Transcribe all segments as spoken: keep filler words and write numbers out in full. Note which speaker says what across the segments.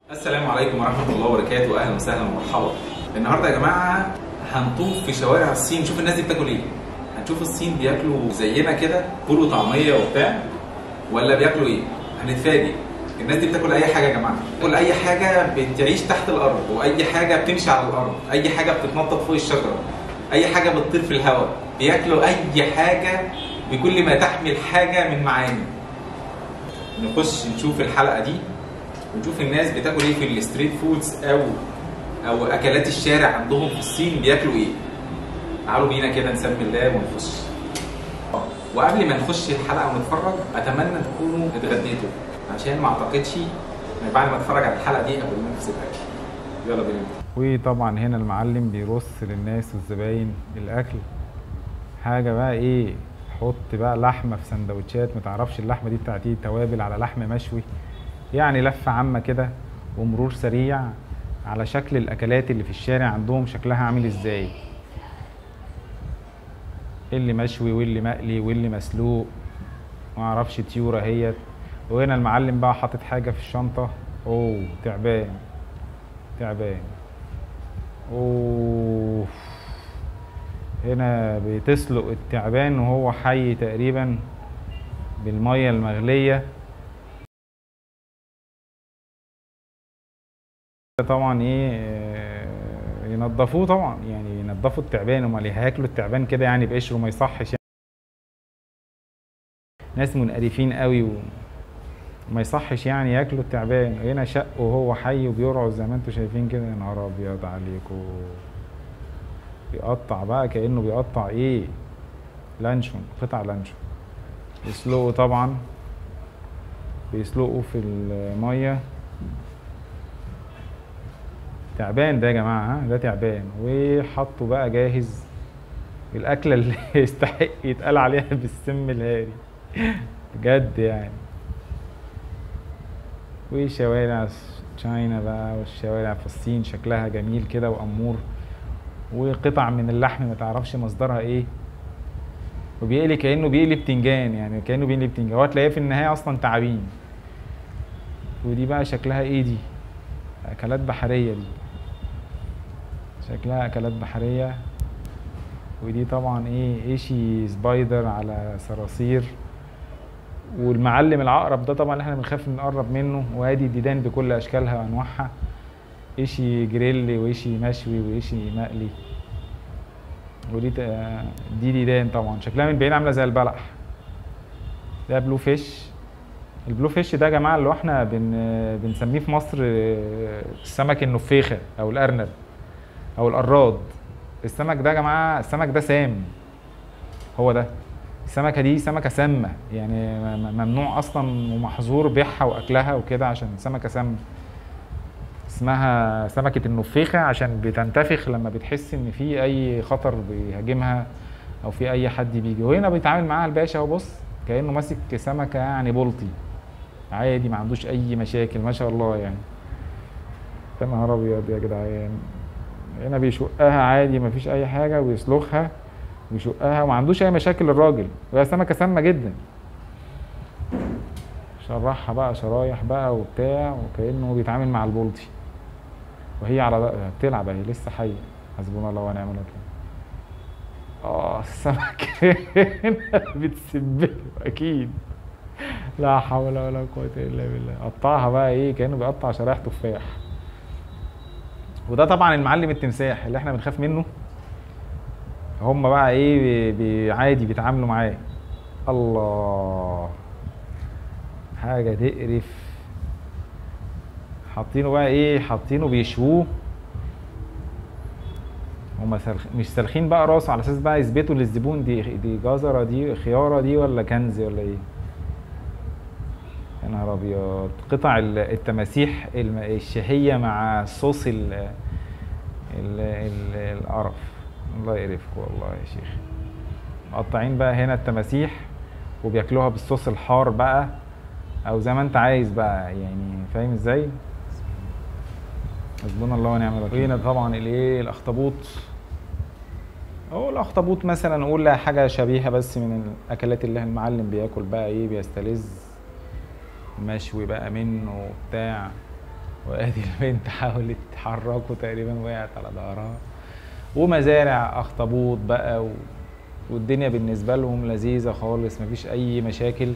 Speaker 1: السلام عليكم ورحمة الله وبركاته، أهلا وسهلا ومرحبا. النهارده يا جماعة هنطوف في شوارع الصين، نشوف الناس دي بتاكل إيه. هنشوف الصين بياكلوا زينا كده فول وطعمية وبتاع، ولا بياكلوا إيه؟ هنتفاجئ. الناس دي بتاكل أي حاجة يا جماعة، بتاكل أي حاجة بتعيش تحت الأرض، وأي حاجة بتمشي على الأرض، أي حاجة بتتنطط فوق الشجرة، أي حاجة بتطير في الهواء، بياكلوا أي حاجة بكل ما تحمل حاجة من معاني. نخش نشوف الحلقة دي ونشوف الناس بتاكل ايه في الستريت فودز او او اكلات الشارع عندهم في الصين بياكلوا ايه. تعالوا بينا كده نسمي الله ونخش. وقبل ما نخش الحلقه ونتفرج اتمنى تكونوا اتغديتوا، عشان ما اعتقدش ان بعد ما اتفرج على الحلقه دي ابقى نفس الاكل. يلا بينا.
Speaker 2: وطبعا هنا المعلم بيرص للناس والزباين الاكل. حاجه بقى ايه، حط بقى لحمه في سندوتشات، متعرفش اللحمه دي بتاعت ايه، توابل على لحم مشوي، يعني لفة عامة كده ومرور سريع على شكل الأكلات اللي في الشارع عندهم شكلها عامل ازاي، اللي مشوي واللي مقلي واللي مسلوق، معرفش طيورة اهيت. وهنا المعلم بقى حاطط حاجة في الشنطة. اوه تعبان تعبان. اوه هنا بتسلق التعبان وهو حي تقريبا بالمية المغلية. طبعا ايه، ينضفوه طبعا، يعني ينضفوا التعبان، امال هياكلوا التعبان كده يعني بقشره؟ ما يصحش يعني. ناس منقرفين قوي وما يصحش يعني ياكلوا التعبان. هنا شق وهو حي وبيرعوا زي ما انتم شايفين كده. يا نهار ابيض عليكم، بيقطع بقى كانه بيقطع ايه، لانشون، قطع لانشون. يسلقوا طبعا، بيسلقوا في الميه. تعبان ده يا جماعه، ها ده تعبان. وحطوا بقى جاهز الاكله اللي يستحق يتقال عليها بالسم الهاري بجد يعني. وشوارع تشاينا بقى، والشوارع في الصين شكلها جميل كده وامور، وقطع من اللحم ما تعرفش مصدرها ايه، وبيقلي كانه بيقلي بتنجان، يعني كانه بيقلي بتنجان، هو تلاقيه في النهايه اصلا تعابين. ودي بقى شكلها ايه، دي اكلات بحريه، دي شكلها اكلات بحريه. ودي طبعا ايه، ايشي سبايدر على صراصير. والمعلم العقرب ده طبعا اللي احنا بنخاف نقرب منه. وادي ديدان بكل اشكالها وانواعها، ايشي جريل وايشي مشوي وايشي مقلي. ودي دي ديدان طبعا شكلها من بعيد عامله زي البلح. ده بلو فيش. البلو فيش ده يا جماعه اللي احنا بن بنسميه في مصر السمك النفيخه او الارنب او القراد. السمك ده يا جماعه، السمك ده سام. هو ده السمكه دي سمكه سامه، يعني ممنوع اصلا ومحظور بيعها واكلها وكده، عشان سمكه سامه. اسمها سمكه النفيخه عشان بتنتفخ لما بتحس ان في اي خطر بيهاجمها او في اي حد بيجي. وهنا بيتعامل معاها الباشا، اهو بص كانه ماسك سمكه يعني بلطي عادي، ما عندوش اي مشاكل ما شاء الله يعني. يا نهار ابيض يا جدعان. هنا بيشقها عادي مفيش اي حاجه، ويسلخها ويشقها وما عندوش اي مشاكل الراجل. وهي سمكه سامه جدا. شرحها بقى شرايح بقى وبتاع، وكانه بيتعامل مع البلطي. وهي على بتلعب اهي لسه حيه. حسبنا الله ونعم الوكيل. اه السمك بتسبله اكيد. لا حول ولا قوه الا بالله. قطعها بقى ايه كانه بيقطع شرايح تفاح. وده طبعا المعلم التمساح اللي احنا بنخاف منه. هم بقى ايه بي عادي بيتعاملوا معاه. الله، حاجه تقرف. حاطينه بقى ايه، حاطينه بيشووه. هم مش سالخين بقى راسه على اساس بقى يثبتوا للزبون دي دي جزره دي خياره دي ولا كنز ولا ايه. يا نهار ابيض. قطع التماسيح الشهيه مع صوص ال ال ال القرف. الله يقرفكم والله يا شيخ. مقطعين بقى هنا التماسيح وبياكلوها بالصوص الحار بقى، او زي ما انت عايز بقى يعني، فاهم ازاي. حسبنا الله ونعم الوكيل. هنا طبعا الايه، الاخطبوط. اهو الاخطبوط مثلا نقول لها حاجه شبيهه بس من الاكلات اللي المعلم بياكل بقى ايه، بيستلذ مشوي بقى منه وبتاع. وادي البنت حاولت تحركه تقريبا وقعت على ظهرها. ومزارع اخطبوط بقى و... والدنيا بالنسبه لهم لذيذه خالص، مفيش اي مشاكل.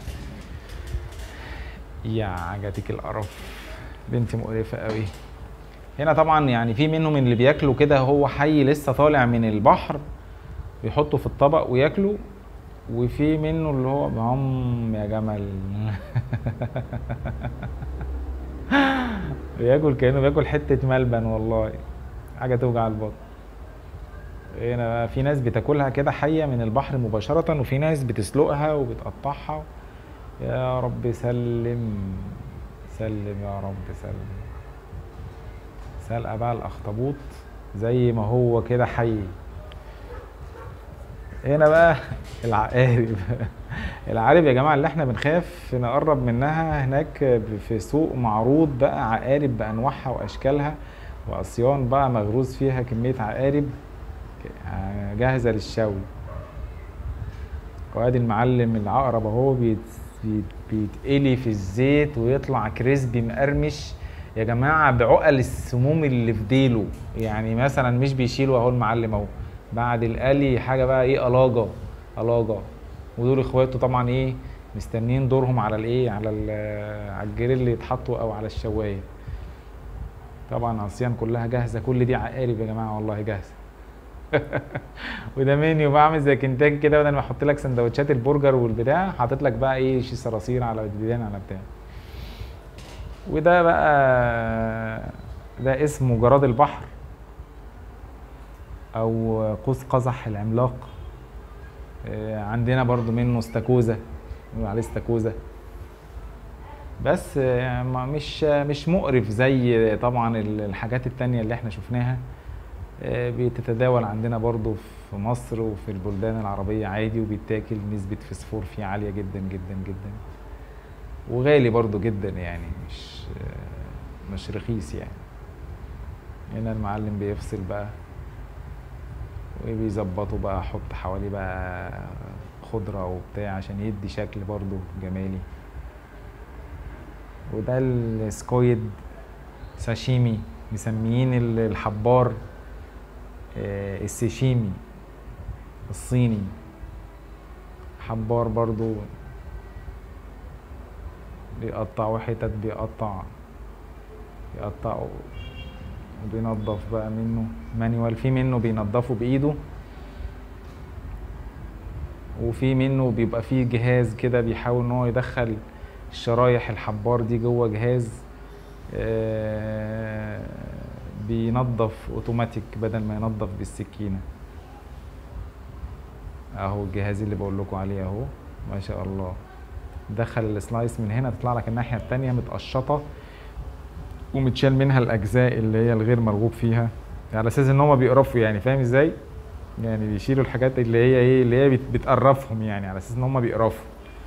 Speaker 2: يا عجتك القرف، بنتي مقرفه قوي. هنا طبعا يعني في منهم اللي بياكلوا كده هو حي لسه طالع من البحر، بيحطوا في الطبق وياكلوا، وفي منه اللي هو هم يا جمل بياكل كأنه بياكل حتة ملبن، والله حاجة توجع البطن. هنا بقى في ناس بتاكلها كده حية من البحر مباشرة، وفي ناس بتسلقها وبتقطعها. يا رب سلم سلم يا رب سلم. سلقة بقى الأخطبوط زي ما هو كده حي. هنا بقى العقارب العقارب يا جماعه اللي احنا بنخاف نقرب منها. هناك في سوق معروض بقى عقارب بانواعها واشكالها، وعصيان بقى مغروز فيها كميه عقارب جاهزه للشوي. وادي المعلم العقرب اهو بيتقلي في الزيت ويطلع كريسبي مقرمش يا جماعه، بعقل السموم اللي في ديله. يعني مثلا مش بيشيلوا اهو المعلم اهو بعد القلي حاجه بقى ايه، الاجه الاجه. ودول اخواته طبعا ايه مستنيين دورهم على الايه، على على الجريل اللي يتحطوا او على الشوايه. طبعا عصيان كلها جاهزه، كل دي عقارب يا جماعه والله جاهزه وده منيو بعمل زي كنتاكي كده، بدل ما احط لك سندوتشات البرجر والبتاع حاطط لك بقى ايه شي صراصير على ديدان على بتاع. وده بقى ده اسمه جراد البحر او قوس قزح العملاق. عندنا برضو منه استاكوزا، بنقول عليه استاكوزا، بس مش مش مقرف زي طبعا الحاجات التانية اللي احنا شفناها. بتتداول عندنا برضو في مصر وفي البلدان العربية عادي، وبيتاكل نسبة فسفور فيه عالية جدا جدا جدا، وغالي برضو جدا يعني مش مش رخيص يعني. هنا المعلم بيفصل بقى وبيظبطوا بقى، احط حواليه بقى خضرة وبتاع عشان يدي شكل برضو جمالي. وده السكويد ساشيمي، مسميين الحبار السيشيمي الصيني. حبار برضو بيقطعوا حتت، بيقطع بيقطعوا وبينضف بقى منه مانيوال. في منه بينضفه بايده، وفي منه بيبقى فيه جهاز كده بيحاول ان هو يدخل الشرايح الحبار دي جوه جهاز بينضف اوتوماتيك بدل ما ينضف بالسكينه. اهو الجهاز اللي بقول لكم عليه اهو ما شاء الله. دخل السلايس من هنا تطلع لك الناحيه التانيه متقشطه ومتشال منها الاجزاء اللي هي الغير مرغوب فيها، على اساس ان هم بيقرفوا يعني، فاهم ازاي؟ يعني بيشيلوا الحاجات اللي هي ايه اللي هي بتقرفهم يعني، على اساس ان هم بيقرفوا.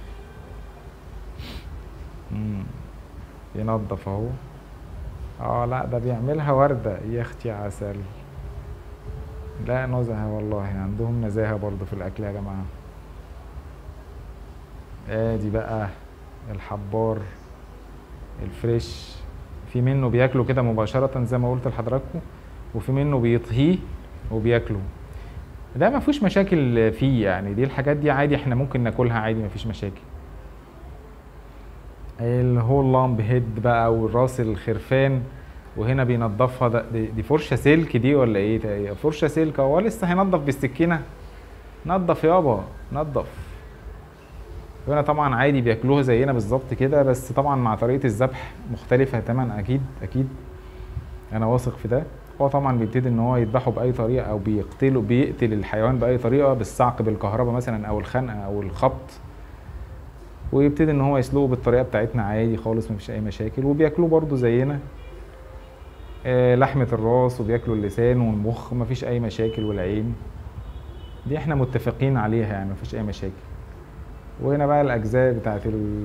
Speaker 2: امم ينضف اهو. اه لا ده بيعملها ورده يا اختي عسل. لا نزهه والله، عندهم نزاهه برضو في الاكل يا جماعه. ادي بقى الحبار الفريش، في منه بياكله كده مباشره زي ما قلت لحضراتكم، وفي منه بيطهيه وبياكله. ده ما فيش مشاكل فيه يعني، دي الحاجات دي عادي احنا ممكن ناكلها عادي ما فيش مشاكل. الهول لامب هيد بقى والراس الخرفان، وهنا بينضفها. ده دي فرشه سلك دي ولا ايه؟ فرشه سلك. هو لسه هينضف بالسكينه؟ نضف يابا نضف. هنا طبعا عادي بياكلوها زينا بالظبط كده، بس طبعا مع طريقه الذبح مختلفه تماما اكيد اكيد، انا واثق في ده. هو طبعا بيبتدي ان هو يذبحه باي طريقه او بيقتله بيقتل الحيوان باي طريقه، بالصعق بالكهرباء مثلا او الخنقه او الخبط، ويبتدي ان هو يسلقه بالطريقه بتاعتنا عادي خالص مفيش اي مشاكل. وبياكلوه برضو زينا آه لحمه الراس، وبياكلوا اللسان والمخ مفيش اي مشاكل، والعين دي احنا متفقين عليها يعني مفيش اي مشاكل. وهنا بقى الاجزاء بتاعت ال...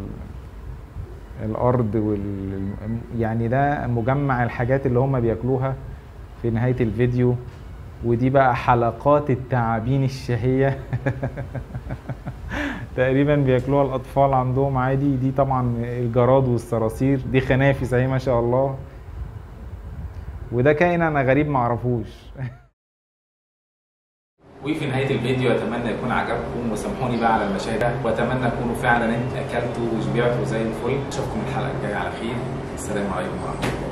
Speaker 2: الارض وال يعني ده مجمع الحاجات اللي هم بياكلوها في نهايه الفيديو. ودي بقى حلقات التعابين الشهيه تقريبا بياكلوها الاطفال عندهم عادي. دي طبعا الجراد والصراصير، دي خنافس اهي ما شاء الله. وده كائن انا غريب معرفوش.
Speaker 1: وفي نهايه الفيديو اتمنى يكون عجبكم، وسامحوني بقى على المشاهد، واتمنى تكونوا فعلا انتوا اكلتوا وشبعتوا زي الفل. اشوفكم الحلقه الجايه على خير. السلام عليكم ورحمه الله.